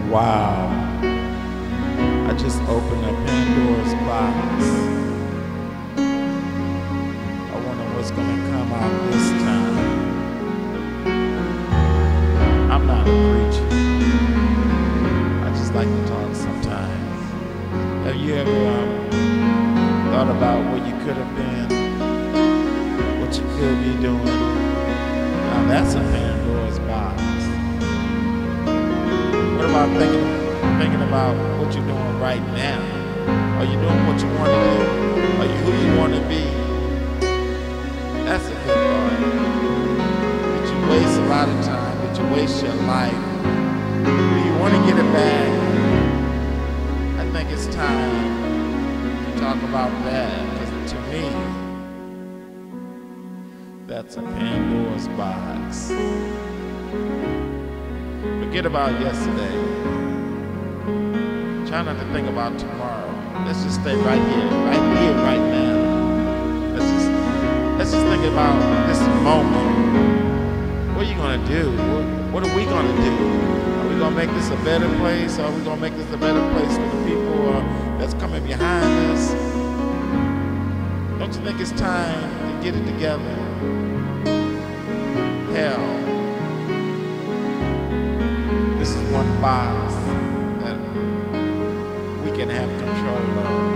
Wow. I just opened up Pandora's box. I wonder what's gonna come out this time. I'm not a preacher. I just like to talk sometimes. Have you ever thought about what you could have been? What you could be doing? Now that's a Pandora's box. What about thinking about what you're doing right now? Are you doing what you want to do? Are you who you want to be? That's a good thought. Did you waste a lot of time? Did you waste your life? Do you want to get it back? I think it's time to talk about that, because to me, that's a Pandora's box. Forget about yesterday. Try not to think about tomorrow. Let's just stay right here, right now. Let's just think about this moment. What are you gonna do? What are we gonna do? Are we gonna make this a better place? Or are we gonna make this a better place for the people that's coming behind us? Don't you think it's time to get it together? Hell, this is one box that we can have control of.